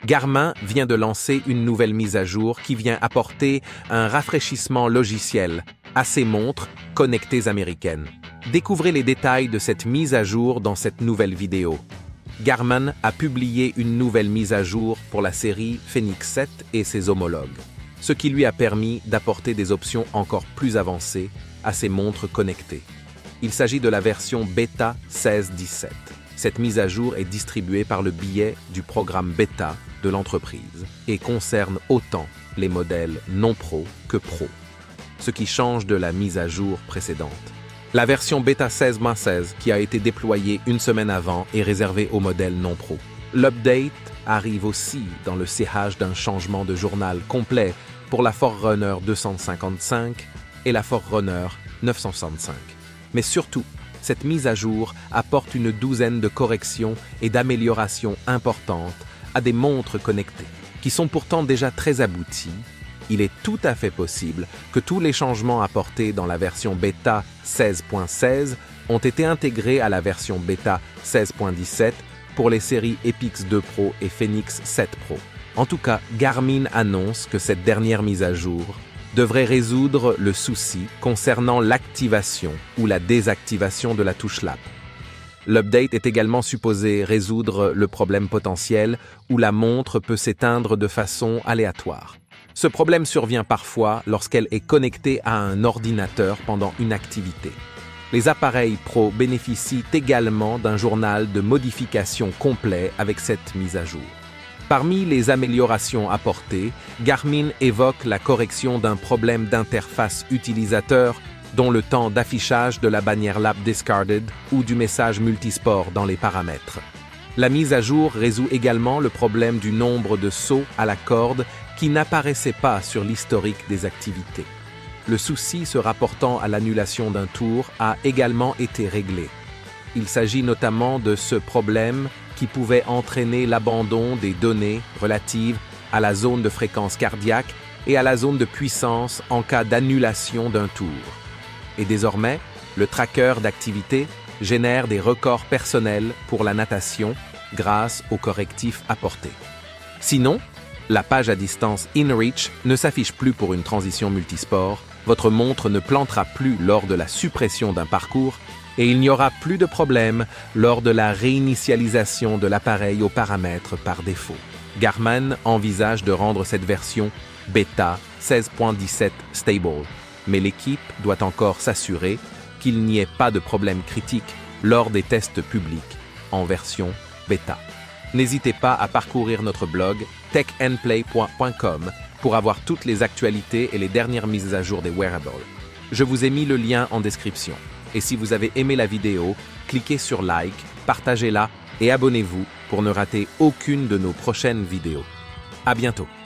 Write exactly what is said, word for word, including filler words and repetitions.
Garmin vient de lancer une nouvelle mise à jour qui vient apporter un rafraîchissement logiciel à ses montres connectées américaines. Découvrez les détails de cette mise à jour dans cette nouvelle vidéo. Garmin a publié une nouvelle mise à jour pour la série Fenix sept et ses homologues, ce qui lui a permis d'apporter des options encore plus avancées à ses montres connectées. Il s'agit de la version Beta seize dix-sept. Cette mise à jour est distribuée par le biais du programme Beta de l'entreprise et concerne autant les modèles non pro que pro, ce qui change de la mise à jour précédente. La version Beta seize seize qui a été déployée une semaine avant est réservée aux modèles non pro. L'update arrive aussi dans le sillage d'un changement de journal complet pour la Forerunner deux cent cinquante-cinq et la Forerunner neuf cent soixante-cinq. Mais surtout, cette mise à jour apporte une douzaine de corrections et d'améliorations importantes à des montres connectées, qui sont pourtant déjà très abouties. Il est tout à fait possible que tous les changements apportés dans la version Beta seize seize ont été intégrés à la version Beta seize dix-sept pour les séries Epix deux Pro et Fenix sept Pro. En tout cas, Garmin annonce que cette dernière mise à jour devrait résoudre le souci concernant l'activation ou la désactivation de la touche lap. L'update est également supposé résoudre le problème potentiel où la montre peut s'éteindre de façon aléatoire. Ce problème survient parfois lorsqu'elle est connectée à un ordinateur pendant une activité. Les appareils Pro bénéficient également d'un journal de modification complet avec cette mise à jour. Parmi les améliorations apportées, Garmin évoque la correction d'un problème d'interface utilisateur dont le temps d'affichage de la bannière Lap Discarded ou du message multisport dans les paramètres. La mise à jour résout également le problème du nombre de sauts à la corde qui n'apparaissait pas sur l'historique des activités. Le souci se rapportant à l'annulation d'un tour a également été réglé. Il s'agit notamment de ce problème qui pouvait entraîner l'abandon des données relatives à la zone de fréquence cardiaque et à la zone de puissance en cas d'annulation d'un tour. Et désormais, le tracker d'activité génère des records personnels pour la natation grâce aux correctifs apportés. Sinon, la page à distance InReach ne s'affiche plus pour une transition multisport, votre montre ne plantera plus lors de la suppression d'un parcours et il n'y aura plus de problème lors de la réinitialisation de l'appareil aux paramètres par défaut. Garmin envisage de rendre cette version Beta seize dix-sept stable, mais l'équipe doit encore s'assurer qu'il n'y ait pas de problème critique lors des tests publics en version Beta. N'hésitez pas à parcourir notre blog tech and play point com pour avoir toutes les actualités et les dernières mises à jour des wearables. Je vous ai mis le lien en description. Et si vous avez aimé la vidéo, cliquez sur like, partagez-la et abonnez-vous pour ne rater aucune de nos prochaines vidéos. À bientôt!